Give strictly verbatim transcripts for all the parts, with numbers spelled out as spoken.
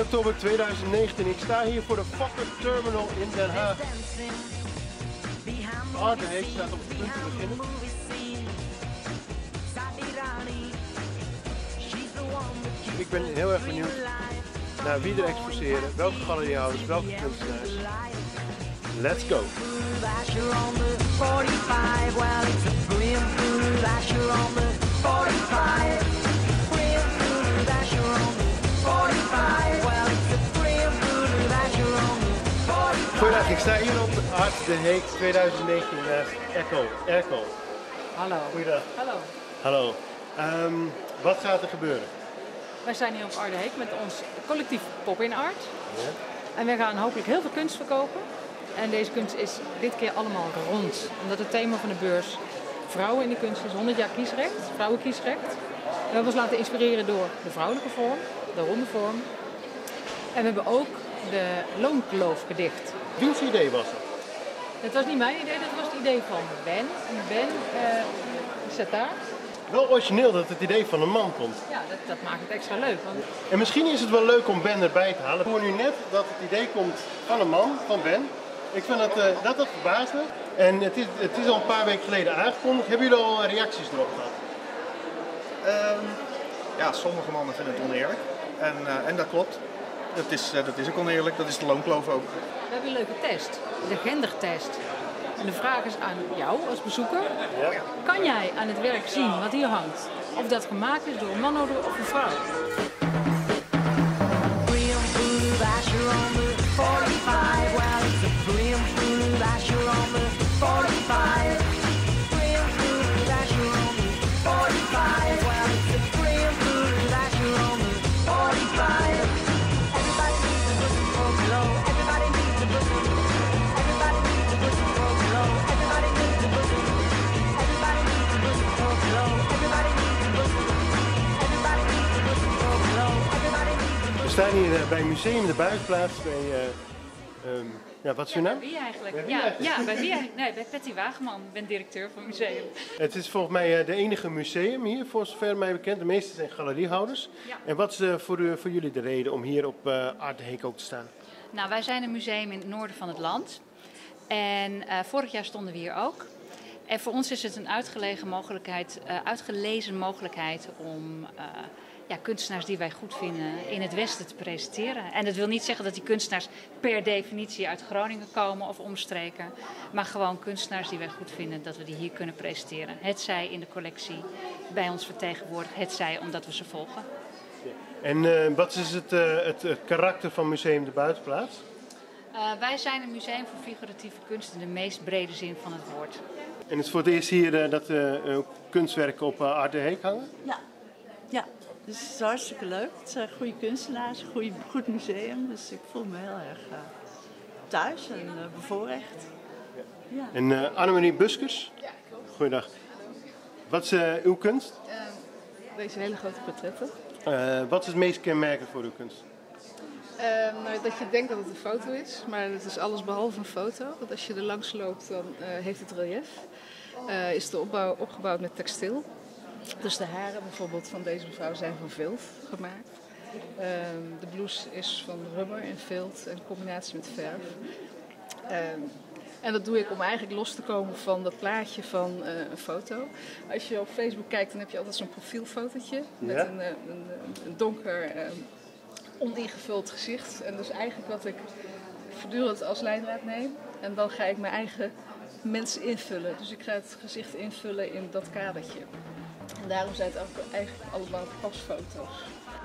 oktober tweeduizend negentien. Ik sta hier voor de Fokker Terminal in Den Haag. Art de Heek staat op het punt te beginnen. Ik ben heel erg benieuwd naar wie er exposeren, welke galeriehouders, welke kunstenaars. Let's go! Goedendag, ik sta hier op Art de Heek tweeduizend negentien naast Echo. Erko. Hallo. Goedendag. Hallo. Hallo. Um, wat gaat er gebeuren? Wij zijn hier op Art de Heek met ons collectief Pop-in Art. Ja. En we gaan hopelijk heel veel kunst verkopen. En deze kunst is dit keer allemaal rond. Omdat het thema van de beurs vrouwen in de kunst is honderd jaar kiesrecht, vrouwenkiesrecht. We hebben ons laten inspireren door de vrouwelijke vorm, de ronde vorm. En we hebben ook de loongeloofgedicht. Wiens idee was het? Het was niet mijn idee, dat was het idee van Ben. En Ben uh, zit daar. Wel origineel dat het idee van een man komt. Ja, dat, dat maakt het extra leuk. Want... En misschien is het wel leuk om Ben erbij te halen. Ik hoor nu net dat het idee komt van een man, van Ben. Ik vind dat, uh, dat, dat verbaast me. En het is, het is al een paar weken geleden aangekondigd. Hebben jullie al reacties erop gehad? Um, ja, sommige mannen vinden het oneerlijk. En, uh, en dat klopt. Dat is, uh, dat is ook oneerlijk. Dat is de loonkloof ook. We hebben een leuke test. De gendertest. En de vraag is aan jou als bezoeker. Ja. Kan jij aan het werk zien wat hier hangt? Of dat gemaakt is door een man of een vrouw? We staan hier bij Museum de Buitenplaats. Bij, uh, um, ja, wat is uw naam? Bij wie eigenlijk? Bij wie ja, eigenlijk? ja, bij wie eigenlijk? Nee, bij Patty Wageman. Ik ben directeur van het museum. Het is volgens mij uh, de enige museum hier, voor zover mij bekend. De meeste zijn galeriehouders. Ja. En wat is uh, voor, u, voor jullie de reden om hier op uh, Art de Heek ook te staan? Nou, wij zijn een museum in het noorden van het land. En uh, vorig jaar stonden we hier ook. En voor ons is het een uitgelegen mogelijkheid, uh, uitgelezen mogelijkheid om uh, ja, kunstenaars die wij goed vinden in het Westen te presenteren. En dat wil niet zeggen dat die kunstenaars per definitie uit Groningen komen of omstreken. Maar gewoon kunstenaars die wij goed vinden, dat we die hier kunnen presenteren. Hetzij in de collectie bij ons vertegenwoordigd, hetzij omdat we ze volgen. En uh, wat is het, uh, het, het karakter van Museum de Buitenplaats? Uh, wij zijn een museum voor figuratieve kunst in de meest brede zin van het woord. En het is voor het eerst hier uh, dat uh, kunstwerken op uh, Art de Heek hangen? Ja, ja. Dus het is hartstikke leuk. Het zijn goede kunstenaars, een goede, goed museum. Dus ik voel me heel erg uh, thuis en uh, bevoorrecht. Ja. En uh, Annemarie Buskers? Ja, klopt. Goeiedag. Wat is uh, uw kunst? Uh, deze hele grote portretten. Uh, wat is het meest kenmerkend voor uw kunst? Uh, nou, dat je denkt dat het een foto is, maar het is alles behalve een foto. Want als je er langs loopt, dan uh, heeft het relief. Uh, is de opbouw opgebouwd met textiel. Dus de haren bijvoorbeeld van deze mevrouw zijn van vilt gemaakt. Uh, de blouse is van rubber en vilt in combinatie met verf. Uh, En dat doe ik om eigenlijk los te komen van dat plaatje van uh, een foto. Als je op Facebook kijkt, dan heb je altijd zo'n profielfotootje met ja. een, een, een donker, uh, oningevuld gezicht. En dus eigenlijk wat ik voortdurend als leidraad neem. En dan ga ik mijn eigen mensen invullen. Dus ik ga het gezicht invullen in dat kadertje. En daarom zijn het ook eigenlijk allemaal pasfoto's.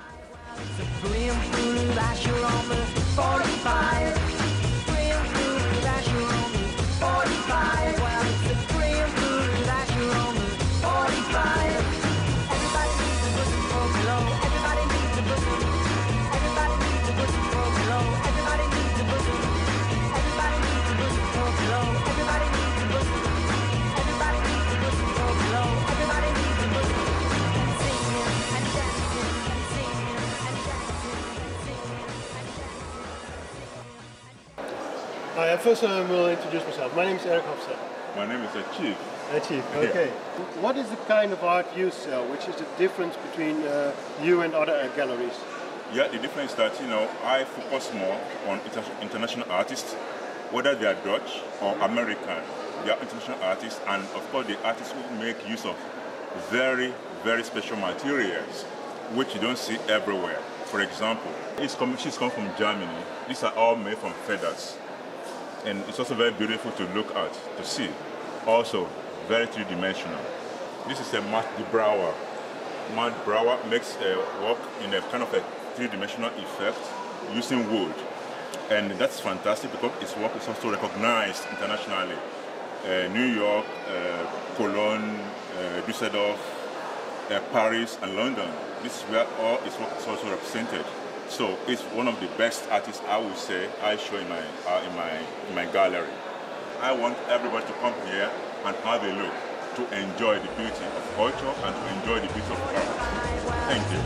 Hi, first I will introduce myself. My name is Eric Hofstad. My name is uh, Chief. Uh, Chief, okay. Yeah. What is the kind of art you sell? Which is the difference between uh, you and other uh, galleries? Yeah, the difference is that, you know, I focus more on inter international artists, whether they are Dutch or American. They are international artists, and of course the artists who make use of very, very special materials, which you don't see everywhere. For example, it's come, she's come from Germany. These are all made from feathers. And it's also very beautiful to look at, to see. Also, very three-dimensional. This is a Matt de Brouwer. Matt Brouwer makes a work in a kind of a three-dimensional effect using wood. And that's fantastic because its work is also recognized internationally. Uh, New York, uh, Cologne, uh, Düsseldorf, uh, Paris and London. This is where all its work is also represented. So it's one of the best artists, I would say, I show in my, uh, in my, in my gallery. I want everybody to come here and have a look, to enjoy the beauty of culture and to enjoy the beauty of art. Thank you.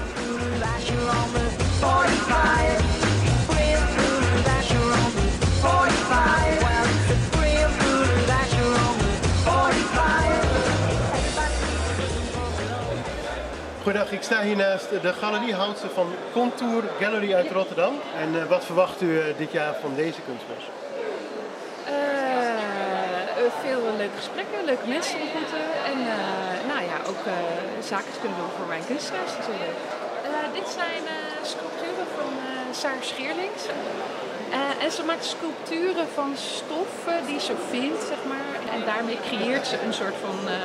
Goedendag, ik sta hier naast de galeriehoudster van Contour Gallery uit Rotterdam. En uh, wat verwacht u uh, dit jaar van deze kunstbeurs? Uh, veel leuke gesprekken, leuke mensen ontmoeten en uh, nou ja, ook uh, zaken kunnen doen voor mijn kunstenaars natuurlijk. Uh, dit zijn uh, sculpturen van uh, Saar Scheerlings. Uh, en ze maakt sculpturen van stoffen die ze vindt, zeg maar. En daarmee creëert ze een soort van uh,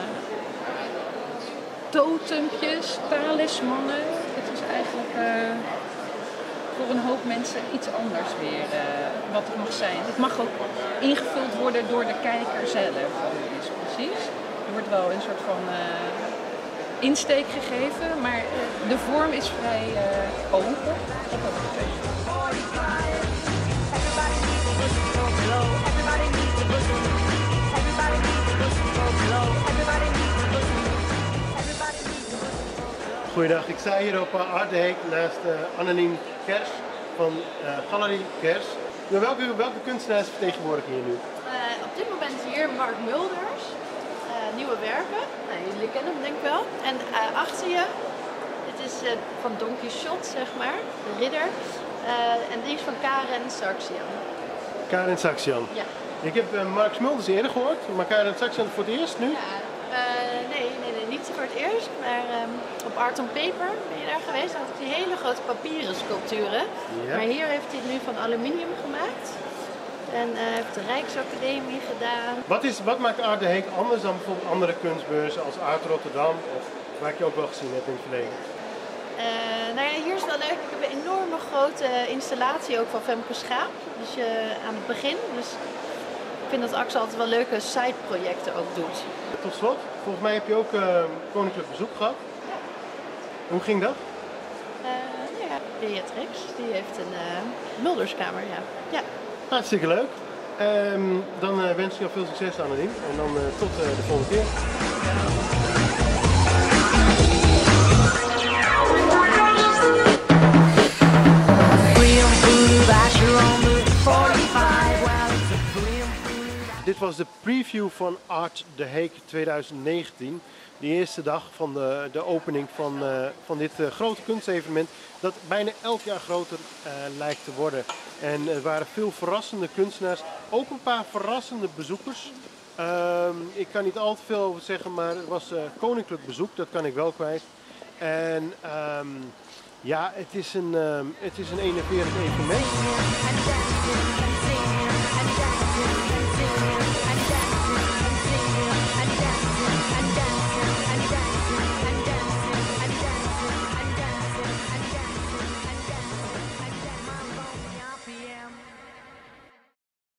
totempjes, talismannen. Het is eigenlijk uh, voor een hoop mensen iets anders weer uh, wat het mag zijn. Het mag ook ingevuld worden door de kijker zelf. Dus precies. Er wordt wel een soort van uh, insteek gegeven, maar uh, de vorm is vrij uh, open. Goedendag, ik sta hier op Art de Heek naast uh, Annelien Kers van uh, Galerie Kers. Welke, welke kunstenaars vertegenwoordigen hier nu? Uh, op dit moment hier Mark Mulders, uh, nieuwe werken. Nou, jullie kennen hem denk ik wel. En uh, achter je, dit is uh, van Don Quixote, zeg maar, de ridder. Uh, en die is van Karen Saxian. Karen Saxian? Ja. Ik heb uh, Mark Mulders eerder gehoord, maar Karen Saxian voor het eerst nu? Ja, uh, nee, nee, nee, niet voor het eerst, maar um, op Art on Paper ben je daar geweest. Dan had hij die hele grote papieren sculpturen. Ja. Maar hier heeft hij het nu van aluminium gemaakt. En uh, heeft de Rijksacademie gedaan. Wat, is, wat maakt Art de Heek anders dan bijvoorbeeld andere kunstbeurzen als Art Rotterdam, of waar ik je ook wel gezien heb in het verleden? Uh, nou ja, hier is wel leuk. Ik heb een enorme grote installatie ook van Femke Schaap. Dus uh, aan het begin. Dus ik vind dat Axel altijd wel leuke side-projecten ook doet. Tot slot, volgens mij heb je ook uh, koninklijk bezoek gehad. Ja. Hoe ging dat? Uh, nou ja, Beatrix, die heeft een uh, Mulderskamer, ja. ja. Hartstikke leuk. Um, dan uh, wens ik jou veel succes, Annelien. En dan uh, tot uh, de volgende keer. Dit was de preview van Art de Heek tweeduizend negentien. De eerste dag van de, de opening van, uh, van dit uh, grote kunstevenement dat bijna elk jaar groter uh, lijkt te worden. En er waren veel verrassende kunstenaars, ook een paar verrassende bezoekers. Uh, ik kan niet al te veel over zeggen, maar er was uh, koninklijk bezoek, dat kan ik wel kwijt. En um, ja, het is een, um, het is een enerverend evenement.